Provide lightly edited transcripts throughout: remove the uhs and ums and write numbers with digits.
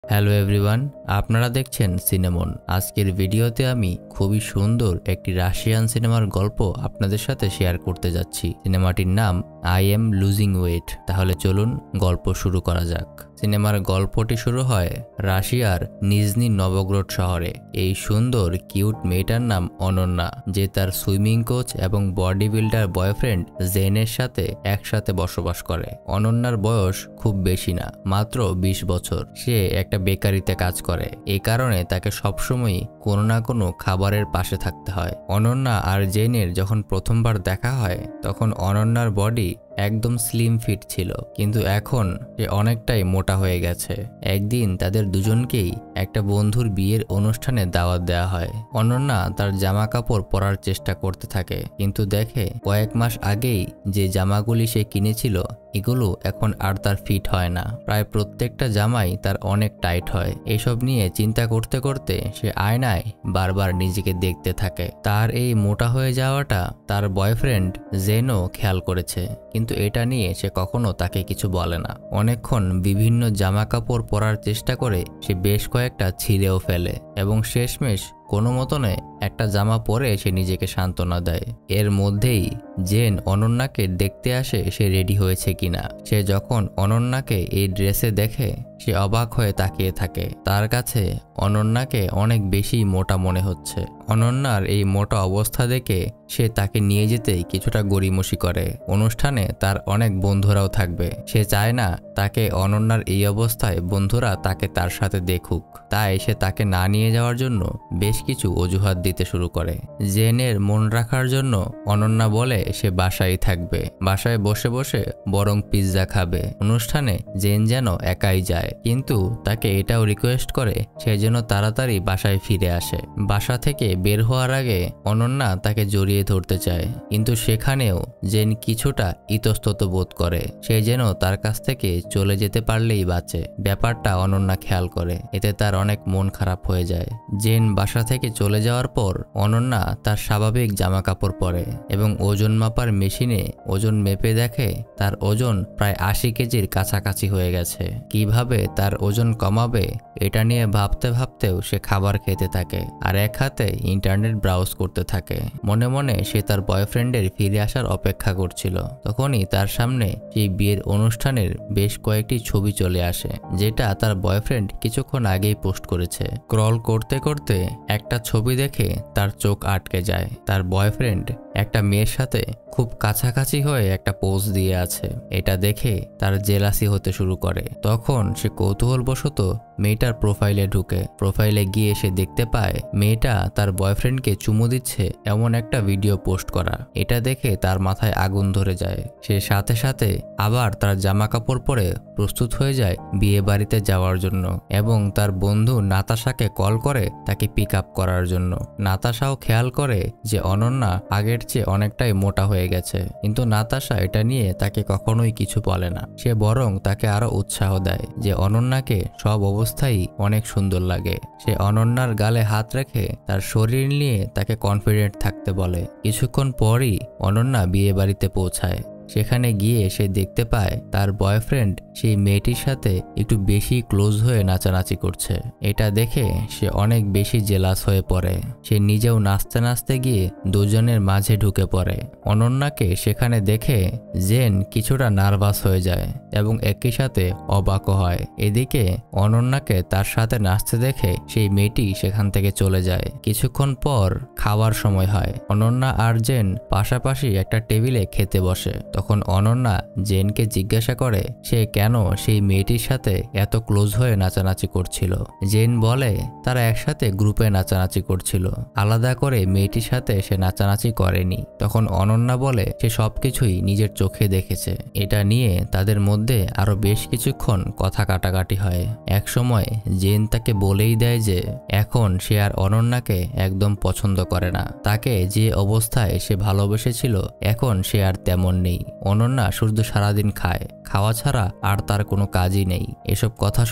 Hello everyone, আপনারা দেখছেন cinnamon. আজকের ভিডিওতে আমি খুবই সুন্দর একটি রাশিয়ান সিনেমার গল্প আপনাদের সাথে শেয়ার করতে যাচ্ছি। সিনেমাটির নাম আই এম লুজিং ওয়েট। তাহলে চলুন গল্প শুরু করা যাক। সিনেমার গল্পটি শুরু হয় রাশিয়ার নিজনি নভোগ্রড শহরে। এই সুন্দর কিউট মেয়েটার নাম অনন্যা, যে তার সুইমিং কোচ এবং বডি বিল্ডার বয়ফ্রেন্ড জেনের সাথে একসাথে বসবাস করে। অনন্যার বয়স খুব বেশি না, মাত্র 20 বছর। সে একটা বেকারিতে কাজ করে, এই কারণে তাকে সবসময়ই কোনো না কোনো খাবারের পাশে থাকতে হয়। অনন্যা আর জেনের যখন প্রথমবার দেখা হয় তখন অনন্যার বডি একদম স্লিম ফিট ছিল, কিন্তু এখন সে অনেকটাই মোটা হয়ে গেছে। একদিন তাদের দুজনকেই একটা বন্ধুর বিয়ের অনুষ্ঠানে দাওয়াত দেওয়া হয়। অনন্যা তার জামা কাপড় পরার চেষ্টা করতে থাকে, কিন্তু দেখে কয়েক মাস আগেই যে জামাগুলি সে কিনেছিল এগুলো এখন আর তার ফিট হয় না। প্রায় প্রত্যেকটা জামাই তার অনেক টাইট হয়। এসব নিয়ে চিন্তা করতে করতে সে আয়নায় বারবার নিজেকে দেখতে থাকে। তার এই মোটা হয়ে যাওয়াটা তার বয়ফ্রেন্ড জেনও খেয়াল করেছে, কিন্তু এটা নিয়ে সে কখনো তাকে কিছু বলে না। অনেকক্ষণ বিভিন্ন জামা কাপড় পরার চেষ্টা করে সে বেশ কয়েকটা ছিঁড়েও ফেলে এবং শেষমেশ কোনো মতনে একটা জামা পরে সে নিজেকে সান্ত্বনা দেয়। এর মধ্যেই জেন অনন্যাকে দেখতে আসে সে রেডি হয়েছে কিনা। সে যখন অনন্যাকে এই ড্রেসে দেখে সে অবাক হয়ে তাকিয়ে থাকে। তার কাছে অনন্যাকে অনেক বেশি মোটা মনে হচ্ছে। অনন্যার এই মোটা অবস্থা দেখে সে তাকে নিয়ে যেতেই কিছুটা গড়িমসি করে। অনুষ্ঠানে তার অনেক বন্ধুরাও থাকবে। সে চায় না তাকে অনন্যার এই অবস্থায় বন্ধুরা তাকে তার সাথে দেখুক, তাই সে তাকে না নিয়ে যাওয়ার জন্য বেশ কিছু অজুহাত দিতে শুরু করে। জেনের মন রাখার জন্য অনন্যা বলে সে বাসায় থাকবে, বাসায় বসে বসে বরং পিৎজা খাবে। অনুষ্ঠানে জেন যেন একাই যায়, কিন্তু তাকে এটাও রিকোয়েস্ট করে সে যেন তাড়াতাড়ি বাসায় ফিরে আসে। বাসা থেকে বের হওয়ার আগে অনন্যা তাকে জড়িয়ে ধরতে চায়, কিন্তু সেখানেও জেন কিছুটা ইতস্তত বোধ করে। সে যেন তার কাছ থেকে চলে যেতে পারলেই বাঁচে। ব্যাপারটা অনন্যা খেয়াল করে, এতে তার অনেক মন খারাপ হয়ে যায়। জেন বাসা থেকে চলে যাওয়ার পর অনন্যা তার স্বাভাবিক জামা কাপড় পরে এবং ওজন মাপার মেশিনে ওজন মেপে দেখে তার ওজন প্রায় 80 কেজির কাছাকাছি হয়ে গেছে। কিভাবে তার ওজন কমাবে এটা নিয়ে ভাবতে ভাবতেও সে খাবার খেতে থাকে আর এক হাতে ইন্টারনেট ব্রাউজ করতে থাকে। মনে মনে সে তার বয়ফ্রেন্ডের ফিরে আসার অপেক্ষা করছিল। তখনই তার সামনে সেই বিয়ের অনুষ্ঠানের বেশ কয়েকটি ছবি চলে আসে, যেটা তার বয়ফ্রেন্ড কিছুক্ষণ আগেই পোস্ট করেছে। স্ক্রল করতে করতে একটা ছবি দেখে তার চোখ আটকে যায়। তার বয়ফ্রেন্ড একটা মেয়ের সাথে খুব কাছাকাছি হয়ে একটা পোজ দিয়ে আছে। এটা দেখে তার জেলাসি হতে শুরু করে। তখন সে কৌতূহলবশত মেয়েটার প্রোফাইলে ঢুকে। প্রোফাইলে গিয়ে সে দেখতে পায় মেয়েটা তার বয়ফ্রেন্ডকে চুমু দিচ্ছে এমন একটা ভিডিও পোস্ট করা। এটা দেখে তার মাথায় আগুন ধরে যায়। সে সাথে সাথে আবার তার জামা কাপড় পরে প্রস্তুত হয়ে যায় বিয়ে বাড়িতে যাওয়ার জন্য এবং তার বন্ধু নাতাশাকে কল করে তাকে পিক আপ করার জন্য। নাতাশাও খেয়াল করে যে অনন্যা আগের চেয়ে অনেকটাই মোটা হয়ে গেছে, কিন্তু নাতাশা এটা নিয়ে তাকে কখনোই কিছু বলে না। সে বরং তাকে আরো উৎসাহ দেয় যে অনন্যাকে সব অবস্থায় অনেক সুন্দর লাগে। সে অনন্যার গালে হাত রেখে তার শরীর নিয়ে তাকে কনফিডেন্ট থাকতে বলে। কিছুক্ষণ পরই অনন্যা বিয়ে বাড়িতে পৌঁছায়। সেখানে গিয়ে সে দেখতে পায় তার বয়ফ্রেন্ড সেই মেয়েটির সাথে একটু বেশি ক্লোজ হয়ে নাচানাচি করছে। এটা দেখে সে অনেক বেশি জেলাস হয়ে পড়ে। সে নিজেও নাচতে নাচতে গিয়ে দুজনের মাঝে ঢুকে পড়ে। অনন্যাকে সেখানে দেখে জেন কিছুটা নার্ভাস হয়ে যায় এবং একই সাথে অবাকও হয়। এদিকে অনন্যাকে তার সাথে নাচতে দেখে সেই মেয়েটি সেখান থেকে চলে যায়। কিছুক্ষণ পর খাওয়ার সময় হয়। অনন্যা আর জেন পাশাপাশি একটা টেবিলে খেতে বসে। তখন অনন্যা জেনকে জিজ্ঞাসা করে সে কেন সেই মেয়েটির সাথে এত ক্লোজ হয়ে নাচানাচি করছিল। জেন বলে তারা একসাথে গ্রুপে নাচানাচি করছিল, আলাদা করে মেয়েটির সাথে সে নাচানাচি করেনি। তখন অনন্যা বলে সে সবকিছুই নিজের চোখে দেখেছে। এটা নিয়ে তাদের মধ্যে আরো বেশ কিছুক্ষণ কথা কাটাকাটি হয়। এক সময় জেন তাকে বলেই দেয় যে এখন সে আর অনন্যাকে একদম পছন্দ করে না। তাকে যে অবস্থায় সে ভালোবেসেছিল এখন সে আর তেমন নেই। অনন্যা শুধু সারাদিন খায়, খাওয়া ছাড়া আর তার কোনো কাজই নেই। এসব কথা শুনে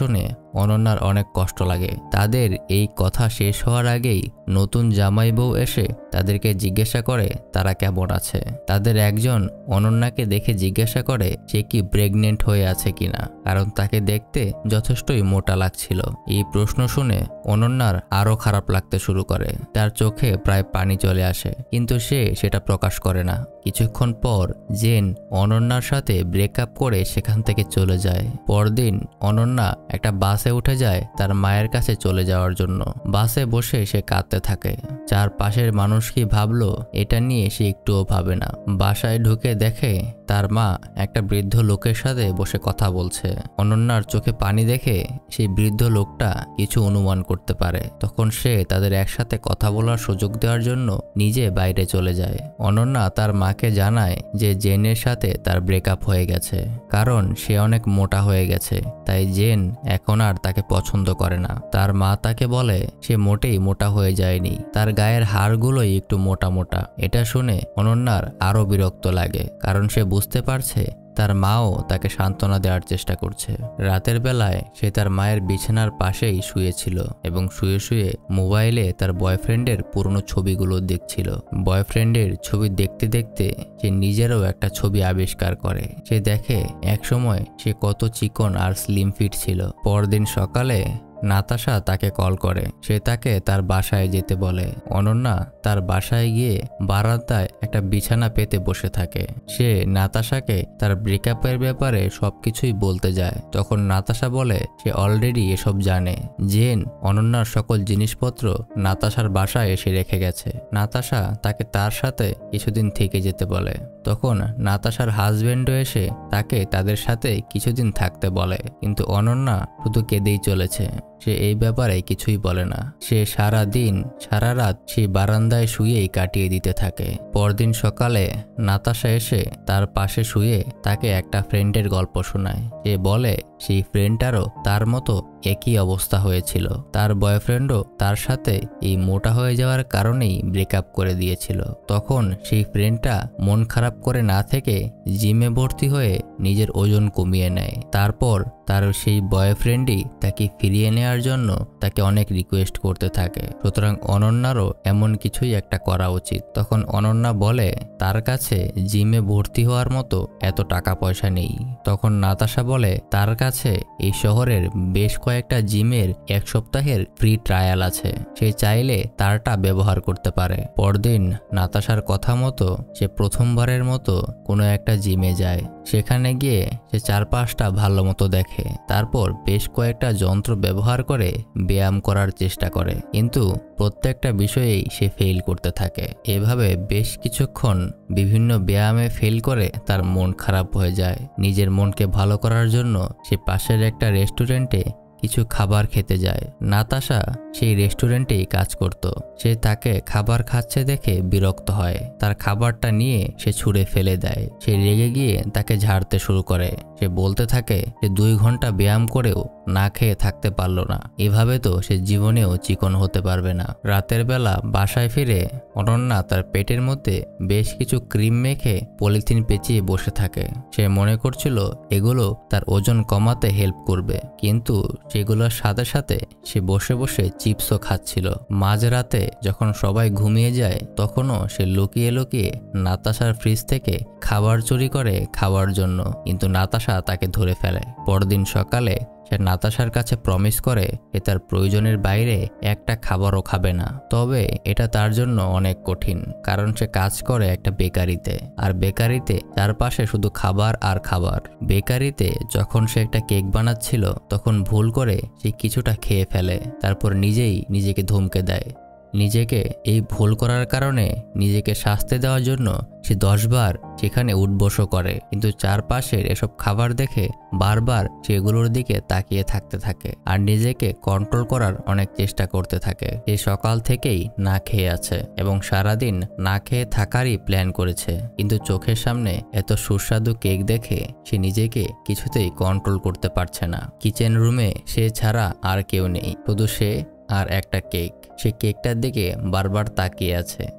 অনন্যার অনেক কষ্ট লাগে। তাদের এই কথা শেষ হওয়ার আগেই নতুন জামাই বউ এসে তাদেরকে জিজ্ঞাসা করে তারা কেমন আছে। তাদের একজন অনন্যাকে দেখে জিজ্ঞাসা করে সে কি প্রেগনেন্ট হয়ে আছে কিনা, কারণ তাকে দেখতে যথেষ্টই মোটা লাগছিল। এই প্রশ্ন শুনে অনন্যার আরো খারাপ লাগতে শুরু করে। তার চোখে প্রায় পানি চলে আসে, কিন্তু সে সেটা প্রকাশ করে না। কিছুক্ষণ পর জেন অনন্যার সাথে ব্রেকআপ করে সেখান থেকে চলে যায়। পরদিন অনন্যা একটা বাসে উঠে যায় তার মায়ের কাছে চলে যাওয়ার জন্য। বাসে বসে সে কাঁদতে থাকে। চারপাশের মানুষ কি ভাবলো এটা নিয়ে সে একটুও ভাবে না। বাসায় ঢুকে দেখে তার মা একটা বৃদ্ধ লোকের সাথে বসে কথা বলছে। অনন্যার চোখে পানি দেখে সেই বৃদ্ধ লোকটা কিছু অনুমান করতে পারে। তখন সে তাদের একসাথে কথা বলার সুযোগ দেওয়ার জন্য নিজে বাইরে চলে যায়। অনন্যা তার মাকে জানায় যে জেনের সাথে তার ব্রেকআপ হয়ে গেছে, কারণ সে অনেক মোটা হয়ে গেছে, তাই জেন এখন আর তাকে পছন্দ করে না। তার মা তাকে বলে সে মোটেই মোটা হয়ে যায়নি, তার গায়ের হাড়গুলোই একটু মোটা মোটা। এটা শুনে অনন্যার আরো বিরক্ত লাগে, কারণ সে বুঝতে পারছে তার মাও তাকে সান্ত্বনা দেওয়ার চেষ্টা করছে। রাতের বেলায় সে তার মায়ের বিছানার পাশেই শুয়েছিল এবং শুয়ে শুয়ে মোবাইলে তার বয়ফ্রেন্ডের পুরনো ছবিগুলো দেখছিল। বয়ফ্রেন্ডের ছবি দেখতে দেখতে সে নিজেরও একটা ছবি আবিষ্কার করে। সে দেখে একসময় সে কত চিকন আর স্লিম ফিট ছিল। পরদিন সকালে নাতাশা তাকে কল করে। সে তাকে তার বাসায় যেতে বলে। অনন্যা তার বাসায় গিয়ে বারান্দায় একটা বিছানা পেতে বসে থাকে। সে নাতাশাকে তার ব্রেকআপের ব্যাপারে সবকিছুই বলতে যায়। তখন নাতাশা বলে সে অলরেডি এসব জানে। জেন অনন্যার সকল জিনিসপত্র নাতাশার বাসায় এসে রেখে গেছে। নাতাশা তাকে তার সাথে কিছুদিন থেকে যেতে বলে। তখন নাতাশার হাজবেন্ডও এসে তাকে তাদের সাথে কিছুদিন থাকতে বলে, কিন্তু অনন্যা শুধু কেঁদেই চলেছে। সে এই ব্যাপারে কিছুই বলে না। সে সারা দিন সারা রাত সেই বারান্দায় শুয়েই কাটিয়ে দিতে থাকে। পরদিন সকালে নাতাশা এসে তার পাশে শুয়ে তাকে একটা ফ্রেন্ডের গল্প শোনায়। সে বলে সেই ফ্রেন্ডটারও তার মতো একই অবস্থা হয়েছিল। তার বয়ফ্রেন্ডও তার সাথে এই মোটা হয়ে যাওয়ার কারণেই ব্রেকআপ করে দিয়েছিল। তখন সেই ফ্রেন্ডটা মন খারাপ করে না থেকে জিমে ভর্তি হয়ে নিজের ওজন কমিয়ে নেয়। তারপর তার সেই বয়ফ্রেন্ডই তাকে ফিরিয়ে নেওয়ার জন্য তাকে অনেক রিকোয়েস্ট করতে থাকে। সুতরাং অনন্যারও এমন কিছুই একটা করা উচিত। তখন অনন্যা বলে তার কাছে জিমে ভর্তি হওয়ার মতো এত টাকা পয়সা নেই। তখন নাতাশা বলে তার কাছে এই শহরের বেশ কয়েকটা জিমের এক সপ্তাহের ফ্রি ট্রায়াল আছে, সে চাইলে তারটা ব্যবহার করতে পারে। পরদিন নাতাশার কথা মতো সে প্রথমবারের মতো কোনো একটা জিমে যায়। সেখানে গিয়ে সে চারপাশটা ভালো মতো দেখে। তারপর বেশ কয়েকটা যন্ত্র ব্যবহার করে ব্যায়াম করার চেষ্টা করে, কিন্তু প্রত্যেকটা বিষয়েই সে ফেল করতে থাকে। এভাবে বেশ কিছুক্ষণ বিভিন্ন ব্যায়ামে ফেল করে তার মন খারাপ হয়ে যায়। নিজের মনকে ভালো করার জন্য সে পাশের একটা রেস্টুরেন্টে কিছু খাবার খেতে যায়। নাতাশা সেই রেস্টুরেন্টেই কাজ করত। সে তাকে খাবার খাচ্ছে দেখে বিরক্ত হয়। তার খাবারটা নিয়ে সে ছুঁড়ে ফেলে দেয়। সে রেগে গিয়ে তাকে ঝাড়তে শুরু করে। সে বলতে থাকে যে 2 ঘন্টা ব্যায়াম করেও না খেয়ে থাকতে পারলো না, এভাবে তো সে জীবনেও চিকন হতে পারবে না। রাতের বেলা বাসায় ফিরে অনন্যা তার পেটের মধ্যে বেশ কিছু ক্রিম মেখে পলিথিন পেঁচিয়ে বসে থাকে। সে মনে করছিল এগুলো তার ওজন কমাতে হেল্প করবে, কিন্তু সেগুলোর সাথে সাথে সে বসে বসে চিপসও খাচ্ছিল। মাঝরাতে যখন সবাই ঘুমিয়ে যায় তখনও সে লুকিয়ে লুকিয়ে নাতাশার ফ্রিজ থেকে খাবার চুরি করে খাওয়ার জন্য, কিন্তু নাতাশা তাকে ধরে ফেলে। পরদিন সকালে সে নাতাশার কাছে প্রমিস করে যে তার প্রয়োজনের বাইরে একটা খাবারও খাবে না। তবে এটা তার জন্য অনেক কঠিন, কারণ সে কাজ করে একটা বেকারিতে, আর বেকারিতে চারপাশে শুধু খাবার আর খাবার। বেকারিতে যখন সে একটা কেক বানাচ্ছিল তখন ভুল করে সে কিছুটা খেয়ে ফেলে, তারপর নিজেই নিজেকে ধমকে দেয়। নিজেকে এই ভুল করার কারণে নিজেকে শাস্তি দেওয়ার জন্য সে 10 বার সেখানে উঠবসও করে, কিন্তু চারপাশের এসব খাবার দেখে বারবার সেগুলোর দিকে তাকিয়ে থাকতে থাকে আর নিজেকে কন্ট্রোল করার অনেক চেষ্টা করতে থাকে। সে সকাল থেকেই না খেয়ে আছে এবং সারাদিন না খেয়ে থাকারই প্ল্যান করেছে, কিন্তু চোখের সামনে এত সুস্বাদু কেক দেখে সে নিজেকে কিছুতেই কন্ট্রোল করতে পারছে না। কিচেন রুমে সে ছাড়া আর কেউ নেই, শুধু সে আর একটা কেক। সে কেকটার দিকে বারবার তাকিয়ে আছে।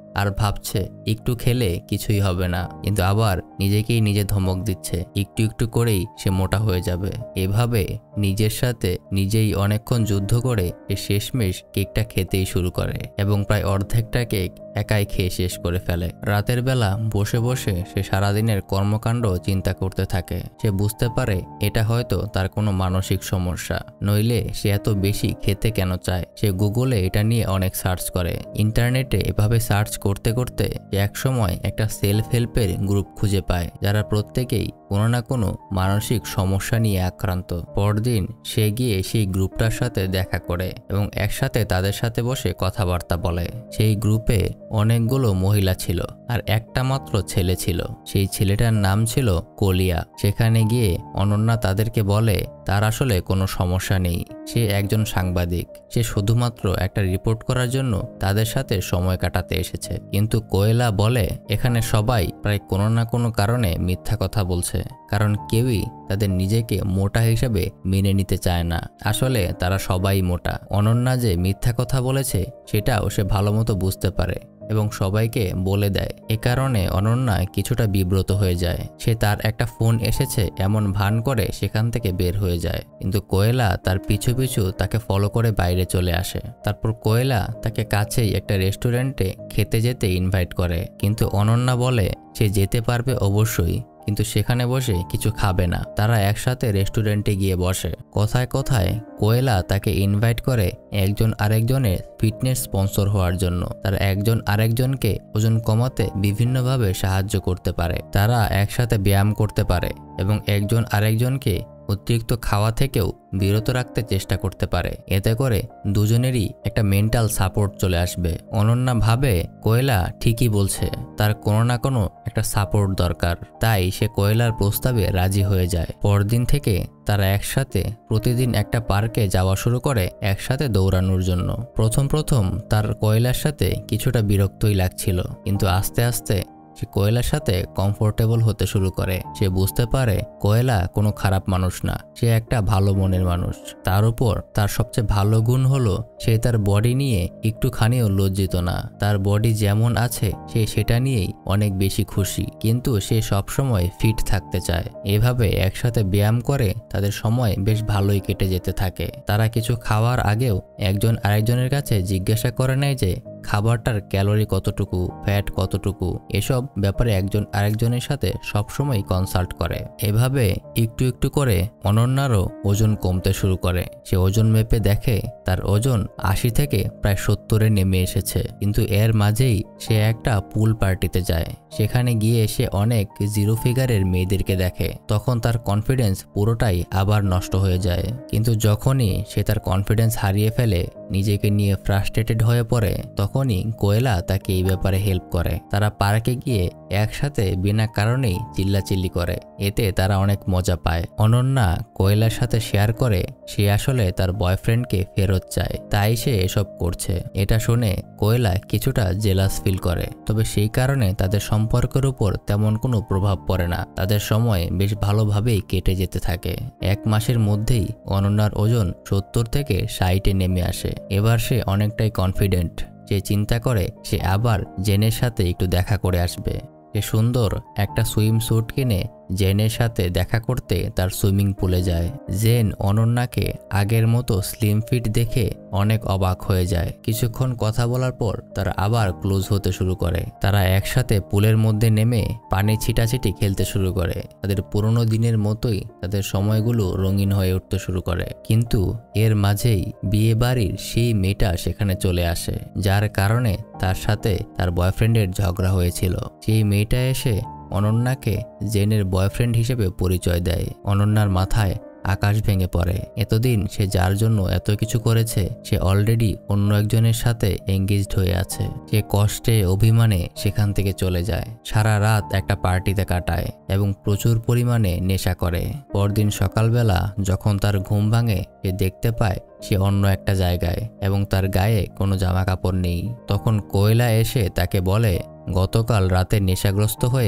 আর ভাবছে একটু খেলে কিছুই হবে না, কিন্তু আবার নিজেকেই নিজে ধমক দিচ্ছে একটু একটু করেই সে মোটা হয়ে যাবে। এভাবে নিজের সাথে নিজেই অনেকক্ষণ যুদ্ধ করে সে শেষমেশ কেকটা খেতেই শুরু করে এবং প্রায় অর্ধেকটা কেক একাই খেয়ে শেষ করে ফেলে। রাতের বেলা বসে বসে সে সারাদিনের কর্মকাণ্ড চিন্তা করতে থাকে। সে বুঝতে পারে এটা হয়তো তার কোনো মানসিক সমস্যা, নইলে সে এত বেশি খেতে কেন চায়। সে গুগলে এটা নিয়ে অনেক সার্চ করে। ইন্টারনেটে এভাবে সার্চ করতে করতে একসময় একটা সেলফ হেল্পের গ্রুপ খুঁজে পায়, যারা প্রত্যেকেই কোনো না কোনো মানসিক সমস্যা নিয়ে আক্রান্ত। পরদিন সে গিয়ে সেই গ্রুপটার সাথে দেখা করে এবং একসাথে তাদের সাথে বসে কথাবার্তা বলে। সেই গ্রুপে অনেকগুলো মহিলা ছিল আর একটা মাত্র ছেলে ছিল। সেই ছেলেটার নাম ছিল কলিয়া। সেখানে গিয়ে অনন্যা তাদেরকে বলে তার আসলে কোনো সমস্যা নেই, সে একজন সাংবাদিক, সে শুধুমাত্র একটা রিপোর্ট করার জন্য তাদের সাথে সময় কাটাতে এসেছে। কিন্তু কোয়েলা বলে এখানে সবাই প্রায় কোনো না কোনো কারণে মিথ্যা কথা বলছে, কারণ কেউই তাদের নিজেকে মোটা হিসেবে মেনে নিতে চায় না। আসলে তারা সবাই মোটা। অনন্যা যে মিথ্যা কথা বলেছে সেটাও সে ভালো মতো বুঝতে পারে এবং সবাইকে বলে দেয়। এ কারণে অনন্যা কিছুটা বিব্রত হয়ে যায়। সে তার একটা ফোন এসেছে এমন ভান করে সেখান থেকে বের হয়ে যায়, কিন্তু কোয়েলা তার পিছু পিছু তাকে ফলো করে বাইরে চলে আসে। তারপর কোয়েলা তাকে কাছেই একটা রেস্টুরেন্টে খেতে যেতে ইনভাইট করে, কিন্তু অনন্যা বলে সে যেতে পারবে অবশ্যই, কিন্তু সেখানে বসে কিছু খাবে না। তারা একসাথে রেস্টুরেন্টে গিয়ে বসে। কথায় কথায় কোয়েলা তাকে ইনভাইট করে একজন আরেকজনের ফিটনেস স্পন্সর হওয়ার জন্য। তারা একজন আরেকজনকে ওজন কমাতে বিভিন্নভাবে সাহায্য করতে পারে। তারা একসাথে ব্যায়াম করতে পারে এবং একজন আরেকজনকে অতিরিক্ত খাওয়া থেকেও বিরত রাখতে চেষ্টা করতে পারে। এতে করে দুজনেরই একটা মেন্টাল সাপোর্ট চলে আসবে। অনন্যা ভাবে কোয়েলা ঠিকই বলছে, তার কোনো না কোনো একটা সাপোর্ট দরকার। তাই সে কোয়েলার প্রস্তাবে রাজি হয়ে যায়। পরদিন থেকে তারা একসাথে প্রতিদিন একটা পার্কে যাওয়া শুরু করে একসাথে দৌড়ানোর জন্য। প্রথম তার কোয়েলার সাথে কিছুটা বিরক্তই লাগছিল, কিন্তু আস্তে আস্তে সে কোয়েলার সাথে কমফোর্টেবল হতে শুরু করে। সে বুঝতে পারে কোয়েলা কোনো খারাপ মানুষ না, সে একটা ভালো মনের মানুষ। তার উপর তার সবচেয়ে ভালো গুণ হলো সে তার বডি নিয়ে একটুখানিও লজ্জিত না। তার বডি যেমন আছে সে সেটা নিয়েই অনেক বেশি খুশি, কিন্তু সে সবসময় ফিট থাকতে চায়। এভাবে একসাথে ব্যায়াম করে তাদের সময় বেশ ভালোই কেটে যেতে থাকে। তারা কিছু খাওয়ার আগেও একজন আরেকজনের কাছে জিজ্ঞাসা করে নেয় যে খাবারটার ক্যালোরি কতটুকু, ফ্যাট কতটুকু, এসব ব্যাপারে একজন আরেকজনের সাথে সবসময় কনসাল্ট করে। এভাবে একটু একটু করে অনন্যারও ওজন কমতে শুরু করে। সে ওজন মেপে দেখে তার ওজন 80 থেকে প্রায় 70-এ নেমে এসেছে। কিন্তু এর মাঝেই সে একটা পুল পার্টিতে যায়। সেখানে গিয়ে সে অনেক জিরো ফিগারের মেয়েদেরকে দেখে। তখন তার কনফিডেন্স পুরোটাই আবার নষ্ট হয়ে যায়। কিন্তু যখনই সে তার কনফিডেন্স হারিয়ে ফেলে, নিজেকে নিয়ে ফ্রাস্ট্রেটেড হয়ে পড়ে, তখনই কোয়েলা তাকে এই ব্যাপারে হেল্প করে। তারা পার্কে গিয়ে একসাথে বিনা কারণেই চিল্লাচিল্লি করে। এতে তারা অনেক মজা পায়। অনন্যা কোয়েলার সাথে শেয়ার করে সে আসলে তার বয়ফ্রেন্ডকে ফেরত চায়, তাই সে এসব করছে। এটা শুনে কোয়েলা কিছুটা জেলাস ফিল করে, তবে সেই কারণে তাদের সম্পর্কের উপর তেমন কোনো প্রভাব পড়ে না। তাদের সময় বেশ ভালোভাবেই কেটে যেতে থাকে। 1 মাসের মধ্যেই অনন্যার ওজন 70 থেকে 60-এ নেমে আসে। এবার সে অনেকটাই কনফিডেন্ট। সে চিন্তা করে সে আবার জেনের সাথে একটু দেখা করে আসবে। সে সুন্দর একটা সুইম স্যুট কিনে জেনের সাথে দেখা করতে তার সুইমিং পুলে যায়। জেন অনন্যাকে আগের মতো স্লিম ফিট দেখে অনেক অবাক হয়ে যায়। কিছুক্ষণ কথা বলার পর তারা আবার ক্লোজ হতে শুরু করে। তারা একসাথে পুলের মধ্যে নেমে পানি ছিটাছিটি খেলতে শুরু করে। তাদের পুরনো দিনের মতোই তাদের সময়গুলো রঙিন হয়ে উঠতে শুরু করে। কিন্তু এর মাঝেই বিয়ে বাড়ির সেই মেয়েটা সেখানে চলে আসে, যার কারণে তার সাথে তার বয়ফ্রেন্ডের ঝগড়া হয়েছিল। সেই মেয়েটা এসে অনন্যাকে জেনের বয়ফ্রেন্ড হিসেবে পরিচয় দেয়। অনন্যার মাথায় আকাশ ভেঙে পড়ে। এতদিন সে যার জন্য এত কিছু করেছে সে অলরেডি অন্য একজনের সাথে এঙ্গেজড হয়ে আছে। সে কষ্টে অভিমানে সেখান থেকে চলে যায়। সারা রাত একটা পার্টিতে কাটায় এবং প্রচুর পরিমাণে নেশা করে। পরদিন সকালবেলা যখন তার ঘুম ভাঙে, সে দেখতে পায় সে অন্য একটা জায়গায় এবং তার গায়ে কোনো জামা কাপড় নেই। তখন কোয়েলা এসে তাকে বলে গতকাল রাতে নেশাগ্রস্ত হয়ে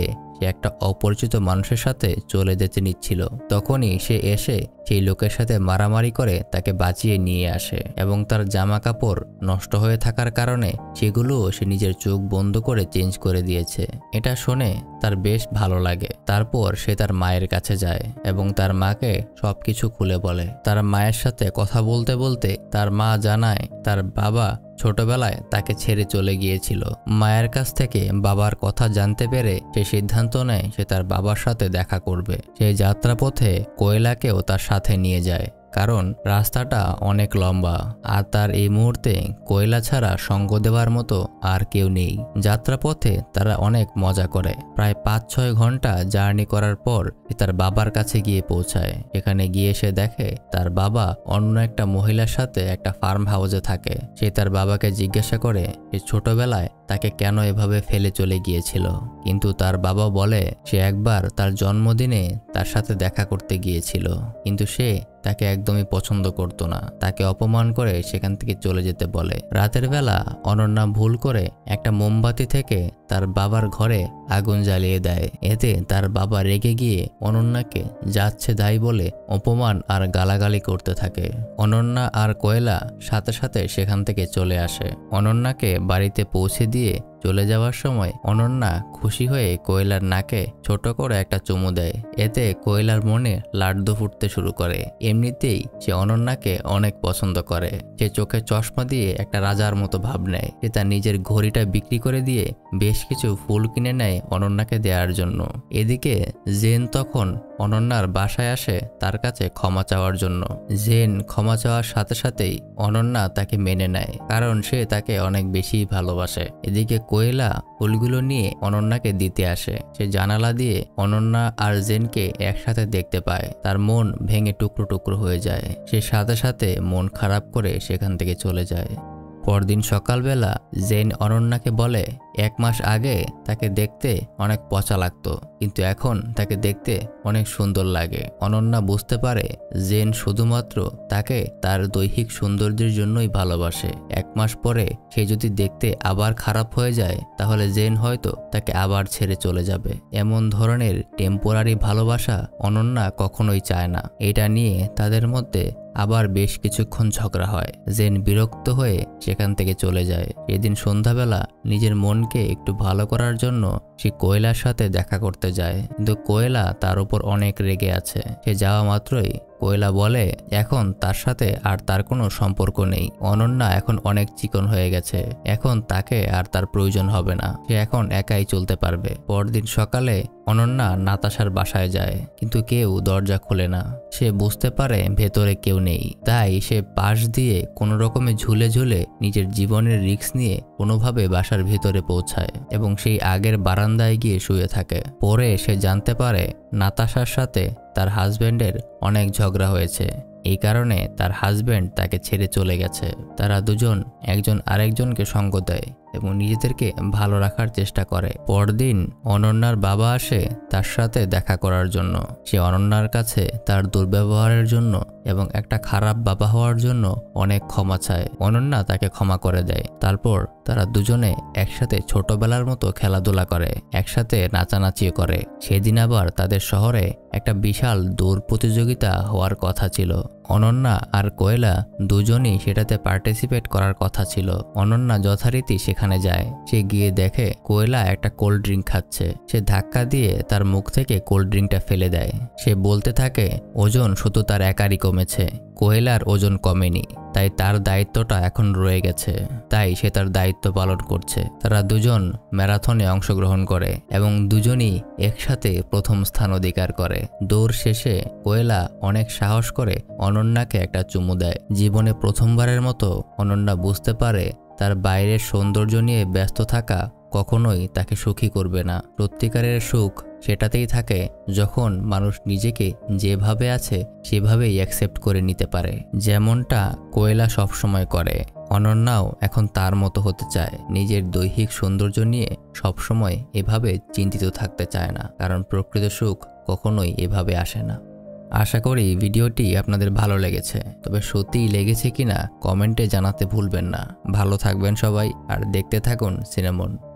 সে একটা অপরিচিত মানুষের সাথে চলে যেতে নিচ্ছিল। তখনই সে এসে সেই লোকের সাথে মারামারি করে তাকে বাঁচিয়ে নিয়ে আসে এবং তার জামা কাপড় নষ্ট হয়ে থাকার কারণে সেগুলোও সে নিজের চোখ বন্ধ করে চেঞ্জ করে দিয়েছে। এটা শুনে তার বেশ ভালো লাগে। তারপর সে তার মায়ের কাছে যায় এবং তার মাকে সবকিছু খুলে বলে। তার মায়ের সাথে কথা বলতে বলতে তার মা জানায় তার বাবা ছোটবেলায় তাকে ছেড়ে চলে গিয়েছিল। মায়ের কাছ থেকে বাবার কথা জানতে পেরে সে সিদ্ধান্ত নেয় সে তার বাবার সাথে দেখা করবে। সেই যাত্রাপথে কোয়েলাকেও তার সাথে নিয়ে যায়, কারণ রাস্তাটা অনেক লম্বা আর তার এই মুহূর্তে কোয়েলা ছাড়া সঙ্গ দেওয়ার মতো আর কেউ নেই। যাত্রাপথে তারা অনেক মজা করে। প্রায় 5-6 ঘন্টা জার্নি করার পর সে তার বাবার কাছে গিয়ে পৌঁছায়। এখানে গিয়ে সে দেখে তার বাবা অন্য একটা মহিলার সাথে একটা ফার্ম হাউসে থাকে। সে তার বাবাকে জিজ্ঞাসা করে যে ছোটবেলায় তাকে কেন এভাবে ফেলে চলে গিয়েছিল, কিন্তু তার বাবা বলে সে একবার তার জন্মদিনে তার সাথে দেখা করতে গিয়েছিল, কিন্তু সে তাকে একদমই পছন্দ করত না। তাকে অপমান করে সেখান থেকে চলে যেতে বলে। রাতের বেলা অনন্যা ভুল করে একটা মোমবাতি থেকে তার বাবার ঘরে আগুন জ্বালিয়ে দেয়। এতে তার বাবা রেগে গিয়ে অনন্যাকে যাচ্ছে তাই বলে অপমান আর গালাগালি করতে থাকে। অনন্যা আর কোয়েলা সাথে সাথে সেখান থেকে চলে আসে। অনন্যাকে বাড়িতে পৌঁছে দিয়ে চলে যাওয়ার সময় অনন্যা খুশি হয়ে কোয়েলার নাকে ছোট করে একটা চুমু দেয়। এতে কোয়েলার মনে লাড্ডু ফুটতে শুরু করে। এমনিতেই সে অনন্যাকে অনেক পছন্দ করে। সে চোখে চশমা দিয়ে একটা রাজার মতো ভাব নেয়। সে তার নিজের ঘড়িটা বিক্রি করে দিয়ে বেশ কিছু ফুল কিনে নেয় অনন্যাকে দেওয়ার জন্য। এদিকে জেন তখন অনন্যার বাসায় আসে তার কাছে ক্ষমা চাওয়ার জন্য। জেন ক্ষমা চাওয়ার সাথে সাথেই অনন্যা তাকে মেনে নেয়, কারণ সে তাকে অনেক বেশি ভালোবাসে। এদিকে কোয়েলা ফুলগুলো নিয়ে অনন্যাকে দিতে আসে। সে জানালা দিয়ে অনন্যা আর জেনকে একসাথে দেখতে পায়। তার মন ভেঙে টুকরো টুকরো হয়ে যায়। সে সাথে সাথে মন খারাপ করে সেখান থেকে চলে যায়। পরদিন সকালবেলা জেন অনন্যাকে বলে 1 মাস আগে তাকে দেখতে অনেক পচা লাগতো, কিন্তু এখন তাকে দেখতে অনেক সুন্দর লাগে। অনন্যা বুঝতে পারে জেন শুধুমাত্র তাকে তার দৈহিক সৌন্দর্যের জন্যই ভালোবাসে। 1 মাস পরে সে যদি দেখতে আবার খারাপ হয়ে যায় তাহলে জেন হয়তো তাকে আবার ছেড়ে চলে যাবে। এমন ধরনের টেম্পোরারি ভালোবাসা অনন্যা কখনোই চায় না। এটা নিয়ে তাদের মধ্যে আবার বেশ কিছুক্ষণ ঝগড়া হয়। জেন বিরক্ত হয়ে সেখান থেকে চলে যায়। এদিন সন্ধ্যাবেলা নিজের মনকে একটু ভালো করার জন্য সে কোয়েলার সাথে দেখা করতে যায়, কিন্তু কোয়েলা তার উপর অনেক রেগে আছে। সে যাওয়া মাত্রই কোয়েলা বলে এখন তার সাথে আর তার কোনো সম্পর্ক নেই। অনন্যা এখন অনেক চিকন হয়ে গেছে, এখন তাকে আর তার প্রয়োজন হবে না। সে এখন একাই চলতে পারবে। পরদিন সকালে অনন্যা নাতাশার বাসায় যায়, কিন্তু কেউ দরজা খোলে না। সে বুঝতে পারে ভেতরে কেউ নেই, তাই সে পাশ দিয়ে কোনো রকমে ঝুলে ঝুলে নিজের জীবনের রিস্ক নিয়ে কোনোভাবে বাসার ভেতরে পৌঁছায় এবং সেই আগের বারান্দায় গিয়ে শুয়ে থাকে। পরে সে জানতে পারে নাতাশার সাথে তার হাজব্যান্ডের অনেক ঝগড়া হয়েছে। এই কারণে তার হাজব্যান্ড তাকে ছেড়ে চলে গেছে। তারা দুজন একজন আরেকজনকে সঙ্গ দেয় এবং নিজেদেরকে ভালো রাখার চেষ্টা করে। পরদিন অনন্যার বাবা আসে তার সাথে দেখা করার জন্য। সে অনন্যার কাছে তার দুর্ব্যবহারের জন্য এবং একটা খারাপ বাবা হওয়ার জন্য অনেক ক্ষমা চায়। অনন্যা তাকে ক্ষমা করে দেয়। তারপর তারা দুজনে একসাথে ছোটবেলার মতো খেলাধুলা করে, একসাথে নাচানাচিও করে। সেদিন আবার তাদের শহরে একটা বিশাল দৌড় প্রতিযোগিতা হওয়ার কথা ছিল। অনন্যা আর কোয়েলা দুজনই সেটাতে পার্টিসিপেট করার কথা ছিল। অনন্যা যথারীতি সেখানে যায়। সে গিয়ে দেখে কোয়েলা একটা কোল্ড ড্রিঙ্ক খাচ্ছে। সে ধাক্কা দিয়ে তার মুখ থেকে কোল্ড ড্রিঙ্কটা ফেলে দেয়। সে বলতে থাকে ওজন শুধু তার একারই কমেছে, কোয়েলার ওজন কমেনি, তাই তার দায়িত্বটা এখন রয়ে গেছে। তাই সে তার দায়িত্ব পালন করছে। তারা দুজন ম্যারাথনে অংশগ্রহণ করে এবং দুজনই একসাথে প্রথম স্থান অধিকার করে। দৌড় শেষে কোয়েলা অনেক সাহস করে অনন্যাকে একটা চুমু দেয়। জীবনে প্রথমবারের মতো অনন্যা বুঝতে পারে তার বাইরের সৌন্দর্য নিয়ে ব্যস্ত থাকা কখনোই তাকে সুখী করবে না। সত্যিকারের সুখ সেটাতেই থাকে যখন মানুষ নিজেকে যেভাবে আছে সেভাবেই অ্যাকসেপ্ট করে নিতে পারে, যেমনটা কোয়েলা সবসময় করে। অনন্যাও এখন তার মতো হতে চায়। নিজের দৈহিক সৌন্দর্য নিয়ে সবসময় এভাবে চিন্তিত থাকতে চায় না, কারণ প্রকৃত সুখ কখনোই এভাবে আসে না। আশা করি ভিডিওটি আপনাদের ভালো লেগেছে, তবে সত্যিই লেগেছে কিনা কমেন্টে জানাতে ভুলবেন না। ভালো থাকবেন সবাই আর দেখতে থাকুন সিনেমন।